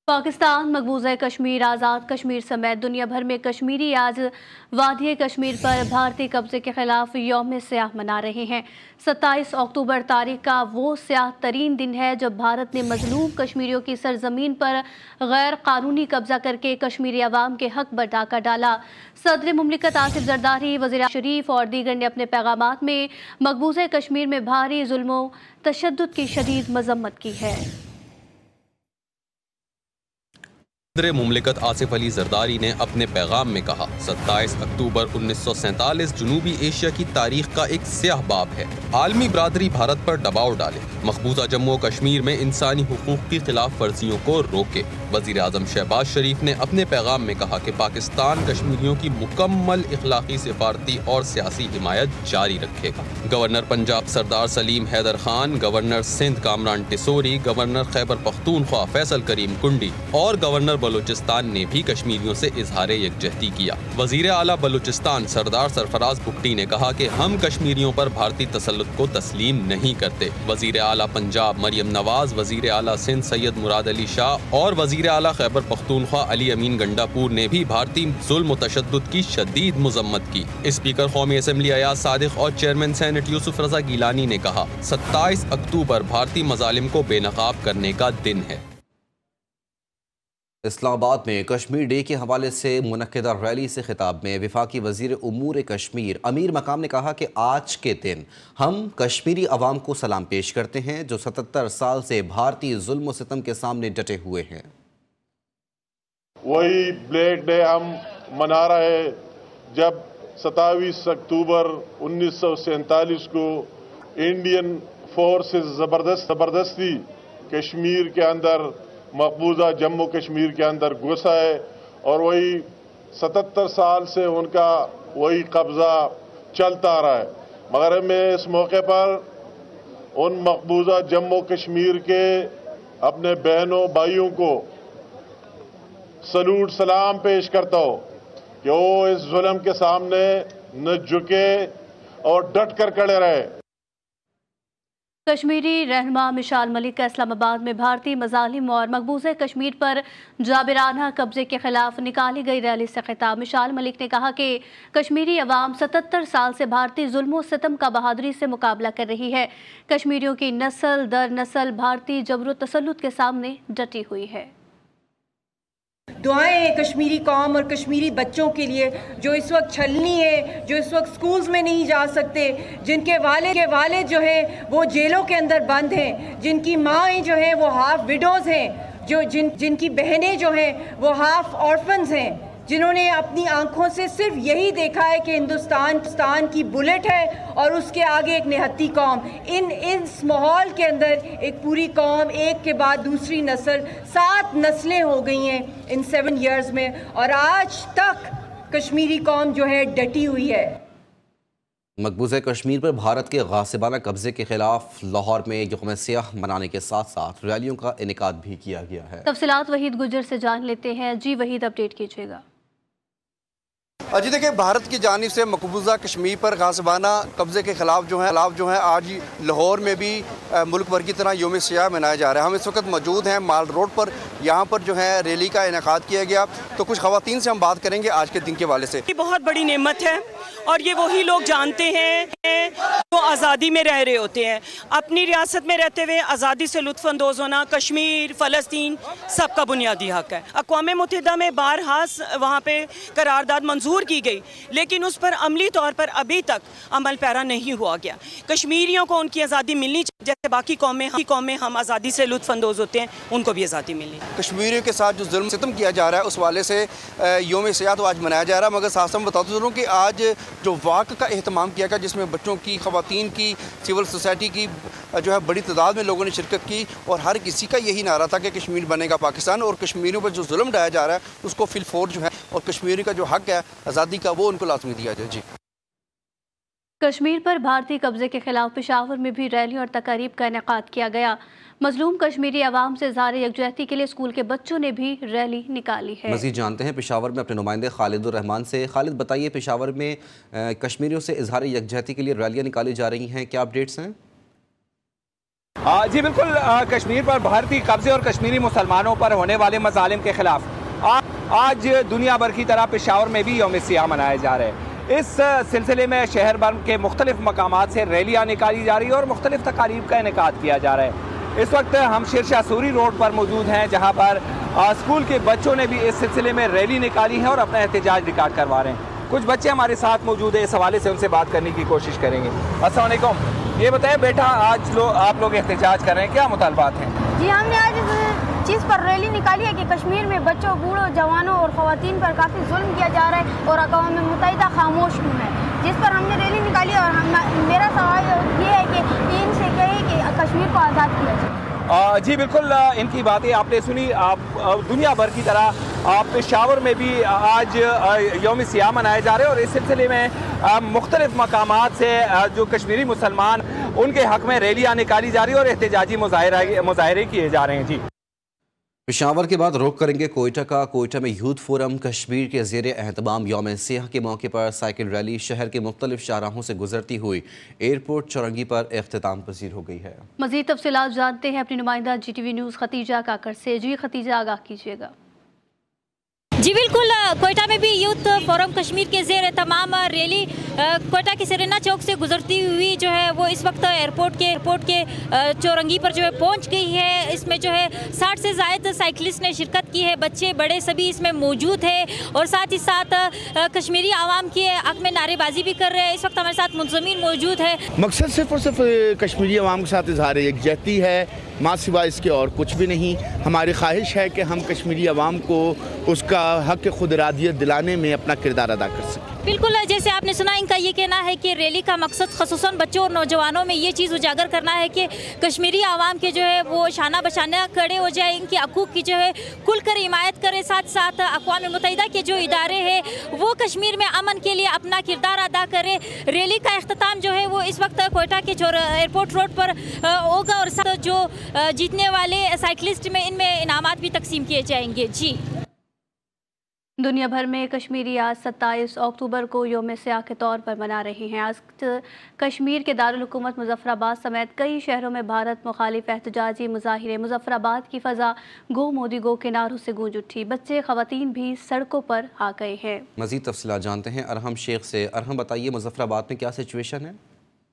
पाकिस्तान मकबूजा कश्मीर आज़ाद कश्मीर समेत दुनिया भर में कश्मीरी आज वादी कश्मीर पर भारतीय कब्जे के खिलाफ यौम स्याह मना रहे हैं। 27 अक्टूबर तारीख का वो स्याह तरीन दिन है जब भारत ने मजलूम कश्मीरियों की सरजमीन पर गैर कानूनी कब्जा करके कश्मीरी अवाम के हक पर डाका डाला। सदर मुमलिकत आसिफ जरदारी, वज़ीर शरीफ और दीगर ने अपने पैगामात में मकबूजा कश्मीर में भारी जुल्म तशद्दुद की शदीद मजम्मत की है। सदर मुमलिकत आसिफ अली जरदारी ने अपने पैगाम में कहा, 27 अक्टूबर 1947 जनूबी एशिया की तारीख का एक स्याह बाब है। आलमी बरादरी भारत पर दबाव डाले, मकबूजा जम्मू कश्मीर में इंसानी हुकूक की खिलाफ वर्जियों को रोके। वज़ीर आज़म शहबाज शरीफ ने अपने पैगाम में कहा कि पाकिस्तान कश्मीरियों की मुकम्मल इखलाकी, सिफारती और सियासी हिमायत जारी रखेगा। Governor Punjab Sardar Saleem Haider Khan, governor Sindh Kamran Tessori, governor Khyber Pakhtunkhwa Faisal Karim Kundi और गवर्नर बलूचिस्तान ने भी कश्मीरियों से इजहार यकजहती किया। वजीर आला बलूचिस्तान सरदार सरफराज भुट्टी ने कहा कि हम कश्मीरियों पर भारतीय तसल्लुत को तस्लीम नहीं करते। वजीर आला पंजाब मरियम नवाज, वजीर आला सिंध सैयद मुराद अली शाह और वजीर आला खैबर पख्तूनख्वा अली अमीन गंडापुर ने भी भारतीय जुल्म तशद्दुद की शदीद मजम्मत की। स्पीकर कौमी असम्बली अयाज सादिक और चेयरमैन सेनेट यूसुफ रजा गिलानी ने कहा, 27 अक्टूबर भारतीय मजालिम को बेनकाब करने का दिन है। इस्लामाबाद में कश्मीर डे के हवाले से मुनक्किदा रैली से खिताब में वफाकी वज़ीर उमूर कश्मीर अमीर मकाम ने कहा कि आज के दिन हम कश्मीरी अवाम को सलाम पेश करते हैं जो 77 साल से भारतीय जुल्म सितम के सामने डटे हुए हैं। वही ब्लैक डे हम मना रहे हैं जब 27 अक्टूबर 1947 को इंडियन फोर्सेस ज़बरदस्ती कश्मीर के अंदर, मकबूजा जम्मू कश्मीर के अंदर घुसा है और वही 77 साल से उनका वही कब्जा चलता आ रहा है। मगर मैं इस मौके पर उन मकबूजा जम्मू कश्मीर के अपने बहनों भाइयों को सलूट सलाम पेश करता हूँ कि वो इस जुल्म के सामने न झुके और डट कर खड़े रहे। कश्मीरी रहनुमा मिशाल मलिक का इस्लामाबाद में भारतीय मजालिम और मकबूजा कश्मीर पर जाबिराना कब्जे के खिलाफ निकाली गई रैली से खिताब। मिशाल मलिक ने कहा कि कश्मीरी अवाम 77 साल से भारतीय जुल्म सितम का बहादुरी से मुकाबला कर रही है। कश्मीरियों की नस्ल दर नस्ल भारतीय जबर तसल्लुत के सामने डटी हुई है। दुआएं कश्मीरी कौम और कश्मीरी बच्चों के लिए जो इस वक्त छलनी है, जो इस वक्त स्कूल्स में नहीं जा सकते, जिनके वाले जो हैं वो जेलों के अंदर बंद हैं, जिनकी माएँ जो हैं वो हाफ विडोज़ हैं, जो जिनकी बहनें जो हैं वो हाफ ऑर्फन्स हैं, जिन्होंने अपनी आंखों से सिर्फ यही देखा है कि हिंदुस्तान की बुलेट है और उसके आगे एक निहत्ती कौम। इस माहौल के अंदर एक पूरी कौम, एक के बाद दूसरी नस्ल, 7 नस्लें हो गई हैं इन 7 इयर्स में और आज तक कश्मीरी कौम जो है डटी हुई है। मकबूजा कश्मीर पर भारत के गासिबाना कब्जे के खिलाफ लाहौर में यौम स्याह मनाने के साथ साथ रैलियों का इनेकाद भी किया गया है। तफसीलात वहीद गुजर से जान लेते हैं। जी वहीद, अपडेट कीजिएगा। जी देखिए, भारत की जानिब से मकबूजा कश्मीर पर गासिबाना कब्ज़े के खिलाफ जो है आज लाहौर में भी मुल्क भर की तरह यौम स्याह मनाया जा रहा है। हम इस वक्त मौजूद हैं माल रोड पर, यहाँ पर जो है रैली का इनेकाद किया गया। तो कुछ ख़वातीन से हम बात करेंगे आज के दिन के हवाले से। ये बहुत बड़ी नेमत है और ये वही लोग जानते हैं जो आज़ादी में रह रहे होते हैं। अपनी रियासत में रहते हुए आज़ादी से लुत्फ़अंदोज़ होना कश्मीर, फ़लस्तीन सबका बुनियादी हक है। अक़वाम मुत्तहिदा में बारहा वहाँ पे करारदाद मंजूर की गई, लेकिन उस पर अमली तौर पर अभी तक अमल पैरा नहीं हुआ गया। कश्मीरियों को उनकी आज़ादी मिलनी चाहिए, जैसे बाकी कौमें हम आज़ादी से लुत्फ़अंदोज़ होते हैं, उनको भी आज़ादी मिलनी। कश्मीरियों के साथ जो जुल्म सितम किया जा रहा है उस वाले से यौम स्याह तो आज मनाया जा रहा है, मगर साथ में बताते चलूँ कि आज जो वाक़ का एहतमाम किया गया जिसमें बच्चों की, ख़वातीन की, सिविल सोसाइटी की जो है बड़ी तादाद में लोगों ने शिरकत की और हर किसी का यही नारा था कि कश्मीर बनेगा पाकिस्तान और कश्मीरियों पर जो जुल्म ढाया जा रहा है उसको फिलफोर जो है और कश्मीरी का जो हक है आज़ादी का वो उनको लाज़मी दिया जाए। जी, कश्मीर पर भारतीय कब्जे के खिलाफ पेशावर में भी रैली और तकारीब का इनेकाद किया गया। मजलूम कश्मीरी अवाम से इज़हार यकजहती के लिए स्कूल के बच्चों ने भी रैली निकाली है। मज़ीद जानते हैं पेशावर में अपने नुमाइंदे खालिद उर रहमान से। खालिद, बताइए पेशावर में कश्मीरियों से इज़हार यकजहती के लिए रैलियाँ निकाली जा रही हैं, क्या अपडेट्स हैं? जी बिल्कुल, कश्मीर पर भारतीय कब्जे और कश्मीरी मुसलमानों पर होने वाले मजालिम के खिलाफ आज दुनिया भर की तरह पेशावर में भी यौम सियाह मनाए जा रहे हैं। इस सिलसिले में शहर भर के मुख्तलिफ मकामात से रैलियाँ निकाली जा रही है और मुख्तलिफ तकारीब का इनेकाद किया जा रहा है। इस वक्त हम शेरशाह सूरी रोड पर मौजूद हैं, जहाँ पर स्कूल के बच्चों ने भी इस सिलसिले में रैली निकाली है और अपना एहतजाज रिकॉर्ड करवा रहे हैं। कुछ बच्चे हमारे साथ मौजूद है, इस हवाले से उनसे बात करने की कोशिश करेंगे। अस्सलाम वालेकुम, ये बताएं बेटा, आज आप लोग एहतजाज कर रहे हैं, क्या मुतालबात हैं? जी, हमने आज इस चीज़ पर रैली निकाली है कि कश्मीर में बच्चों, बूढ़ों, जवानों और ख़वातीन पर काफ़ी जुल्म किया जा रहा है और अक़वाम मुत्तहिदा खामोश क्यों है, जिस पर हमने रैली निकाली। और मेरा सवाल ये है कि इनसे कहे कि कश्मीर को आज़ाद किया जाए। जी बिल्कुल, इनकी बातें आपने सुनी। आप दुनिया भर की तरह पेशावर में भी आज यौम सियाह मनाए जा रहे हैं और इस सिलसिले में मुख्तलिफ मकामात से जो कश्मीरी मुसलमान, उनके हक में रैलियाँ निकाली जा रही है और एहतजाजी मुजाहरे किए जा रहे हैं। जी, पेशावर के बाद रुख करेंगे कोयटा का। कोयटा में यूथ फोरम कश्मीर के ज़ेर एहतमाम यौम सियाह के मौके पर साइकिल रैली शहर के मुख्तलिफ शाहराहों से गुजरती हुई एयरपोर्ट चौरंगी पर इख्तिताम पसीर हो गई है। मज़ीद तफसीलात जानते हैं अपनी नुमाइंदा GTV न्यूज़ खतीजा काकर से। जी खतीजा, आगाह कीजिएगा। जी बिल्कुल, कोयटा में भी यूथ फोरम कश्मीर के ज़ेर तमाम रैली कोयटा के सेरेना चौक से गुजरती हुई जो है वो इस वक्त एयरपोर्ट के चौरंगी पर जो है पहुंच गई है। इसमें जो है 60 से ज़ायद साइकिलिस्ट ने शिरकत की है, बच्चे बड़े सभी इसमें मौजूद है और साथ ही साथ कश्मीरी आवाम के हक में नारेबाजी भी कर रहे हैं। इस वक्त हमारे साथ मुंतज़मीन मौजूद है। मकसद सिर्फ और सिर्फ कश्मीरी आवाम के साथ इजहार यकजहती है, माँ सिवा इसके और कुछ भी नहीं। हमारी ख्वाहिश है कि हम कश्मीरी आवाम को उसका हक खुद इरादियत दिलाने में अपना किरदार अदा कर सकें। बिल्कुल, जैसे आपने सुना, इनका ये कहना है कि रैली का मकसद ख़ुसूसन बच्चों और नौजवानों में ये चीज़ उजागर करना है कि कश्मीरी आवाम के जो है वो शाना बशाना खड़े हो जाए, इनकी हकूक़ की जो है खुलकर हिमायत करे। साथ साथ अक़वाम मुत्तहिदा के जो इदारे हैं वो कश्मीर में अमन के लिए अपना किरदार अदा करे। रैली का इख्तिताम जो है वो इस वक्त कोयटा के एयरपोर्ट रोड पर होगा और साथ जो जीतने वाले साइकिलिस्ट में इनमें इनामात भी तकसीम किए जाएंगे। जी, दुनिया भर में कश्मीरी आज 27 अक्टूबर को यौम सियाह के तौर पर मना रहे हैं। आज कश्मीर के दारुल हुकूमत मुजफ्फराबाद समेत कई शहरों में भारत मुखालिफ एहतजाजी मुजाहिरे, मुजफ्फराबाद की फ़ज़ा गो मोदी गो के नारों से गूंज उठी। बच्चे, ख़वातीन भी सड़कों पर आ गए हैं। मज़ीद तफसीलात जानते हैं अरहम शेख से। अरहम, बताइए मुजफ्फराबाद में क्या सिचुएशन है?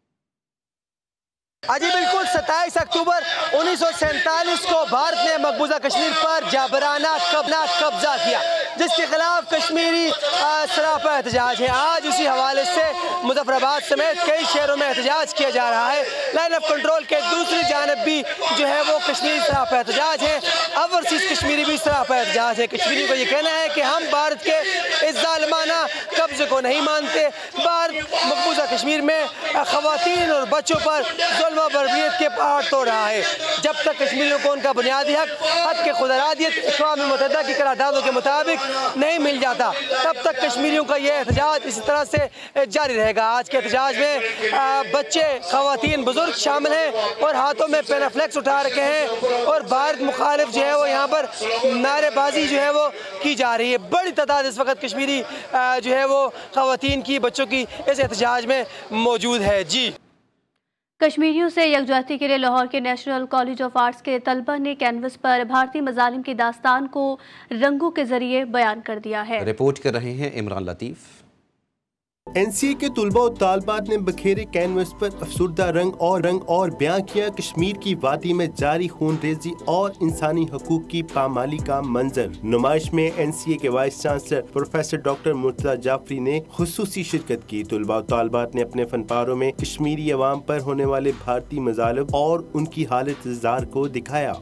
जी बिल्कुल, 27 अक्टूबर 1947 को भारत ने मकबूजा कश्मीर पर जबराना कब्जा किया, जिसके खिलाफ कश्मीरी सरापा एहतजाज है। आज उसी हवाले से मुजफ्फराबाद समेत कई शहरों में एहतजाज किया जा रहा है। लाइन ऑफ कंट्रोल के दूसरी जानब भी जो है वो कश्मीरी सरापा एहतजाज है, ओवरसीज कश्मीरी भी सरापा एहतजाज है। कश्मीरी को ये कहना है कि हम भारत के इस जालिमाना कब्जे को नहीं मानते। भारत मकबूजा कश्मीर में खवातीन और बच्चों पर बर्बरियत के पहाड़ तोड़ रहा है। जब तक कश्मीरियों को उनका बुनियादी हक के खुद इरादियत अक़वाम मुत्तहिदा की करारदादों के मुताबिक नहीं मिल जाता, तब तक कश्मीरियों का यह एहतजाज इसी तरह से जारी रहेगा। आज के एहतजाज में बच्चे, खवातीन, बुजुर्ग शामिल हैं और हाथों में पेनाफ्लेक्स उठा रखे हैं और भारत मुखालिफ जो है वो यहाँ पर नारेबाजी जो है वो की जा रही है। बड़ी तादाद इस वक्त कश्मीरी जो है वो खवातीन की, बच्चों की इस एहतजाज में मौजूद है। जी, कश्मीरियों से यकजहती के लिए लाहौर के नेशनल कॉलेज ऑफ आर्ट्स के तलबा ने कैनवस पर भारतीय मजालिम की दास्तान को रंगों के जरिए बयान कर दिया है। रिपोर्ट कर रहे हैं इमरान लतीफ़। NCA के तुलबा और तालबात ने बखेरे कैनवस पर अफसुर्दा रंग और बयां किया कश्मीर की वादी में जारी खून रेजी और इंसानी हकूक की पामाली का मंजर। नुमाइश में NCA के vice chancellor professor doctor Murtaza Jafri ने खुसूसी शिरकत की। तुलबा और तालबात ने अपने फनपारों में कश्मीरी अवाम पर होने वाले भारतीय मजालिम और उनकी हालत ज़ार को दिखाया।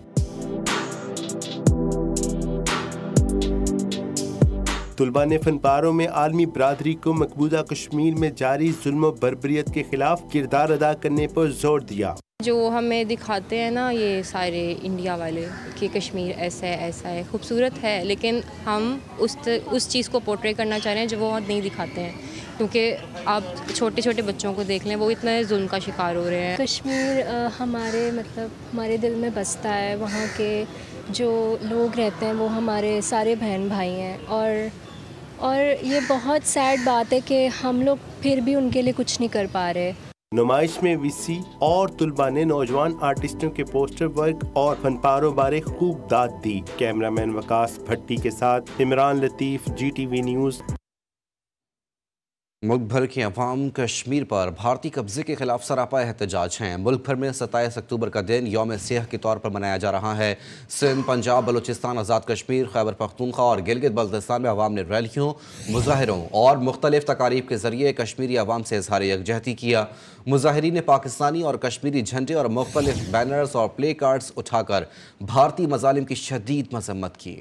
तुलबा ने फनपारों में आलमी बरादरी को मकबूजा कश्मीर में जारी जुल्म बर्बरियत के खिलाफ किरदार अदा करने पर जोर दिया। जो हमें दिखाते हैं ना ये सारे इंडिया वाले कि कश्मीर ऐसा है खूबसूरत है, लेकिन हम उस चीज़ को पोर्ट्रे करना चाह रहे हैं जो वो नहीं दिखाते हैं। क्योंकि आप छोटे छोटे बच्चों को देख लें, वो इतने जुल्म का शिकार हो रहे हैं। कश्मीर हमारे दिल में बसता है। वहाँ के जो लोग रहते हैं वो हमारे सारे बहन भाई हैं और ये बहुत सैड बात है कि हम लोग फिर भी उनके लिए कुछ नहीं कर पा रहे। नुमाइश में वीसी और तुलबा ने नौजवान आर्टिस्टों के पोस्टर वर्क और फनपारों बारे खूब दाद दी। कैमरामैन वकास भट्टी के साथ इमरान लतीफ, GTV न्यूज़। मुल्क भर के अवाम कश्मीर पर भारतीय कब्जे के खिलाफ सरापा एहतजाज हैं। मुल्क भर में 27 अक्टूबर का दिन यौम सियाह के तौर पर मनाया जा रहा है। सिंध, पंजाब, बलूचिस्तान, आज़ाद कश्मीर, खैबर पख्तूनख्वा और गिलगित बल्तिस्तान में अवाम ने रैलियों, मुजाहरों और मुख्तलिफ तकारीब के जरिए कश्मीरी अवाम से इजहार यकजहती किया। मुजाहरीन ने पाकिस्तानी और कश्मीरी झंडे और मुख्तलिफ बैनर्स और प्ले कार्ड्स उठाकर भारतीय मजालिम की शदीद मजम्मत की।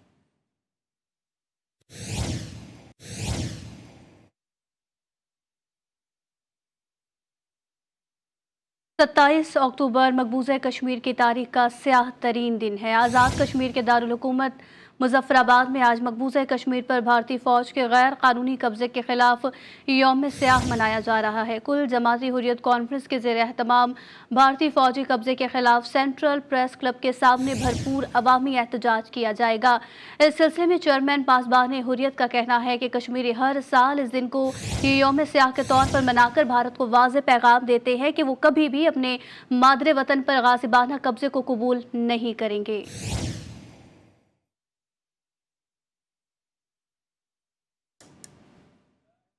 27 अक्टूबर मकबूजा कश्मीर की तारीख का स्याह तरीन दिन है। आज़ाद कश्मीर के दारुल हुकूमत मुजफ्फराबाद में आज मकबूजा कश्मीर पर भारतीय फ़ौज के गैर कानूनी कब्जे के खिलाफ यौम स्याह मनाया जा रहा है। कुल जमाती हुर्रियत कॉन्फ्रेंस के ज़ेर एहतमाम भारतीय फ़ौजी कब्जे के खिलाफ सेंट्रल प्रेस क्लब के सामने भरपूर अवामी एहतजाज किया जाएगा। इस सिलसिले में चेयरमैन पासबान हुर्रियत का कहना है कि कश्मीरी हर साल इस दिन को यौम स्याह के तौर पर मनाकर भारत को वाज़ेह पैगाम देते हैं कि वो कभी भी अपने मादरे वतन पर गासिबाना कब्जे को कबूल नहीं करेंगे।